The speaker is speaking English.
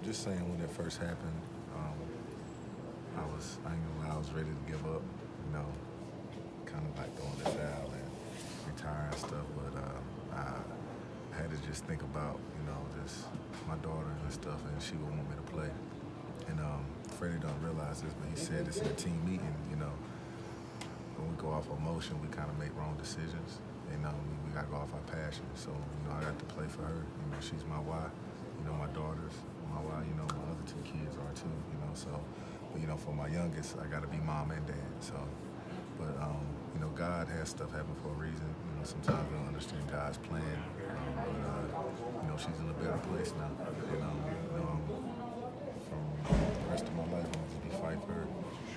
just saying when it first happened, I ain't gonna lie, I was ready to give up, you know, kind of like throwing this out and retire and stuff, but I had to just think about, you know, just my daughter and stuff, and she would want me to play. And Freddie don't realize this, but he said this in a team meeting, you know, when we go off emotion, we kind of make wrong decisions. You know, we got to go off our passion. So, you know, I got to play for her. You know, she's my why. You know, my daughter's my why. You know, my other two kids are too, you know. So, but, you know, for my youngest, I got to be mom and dad. So, but, you know, God has stuff happen for a reason. You know, sometimes we don't understand God's plan. But, you know, she's in a better place now. And, from the rest of my life, I'm going to be fighting for her.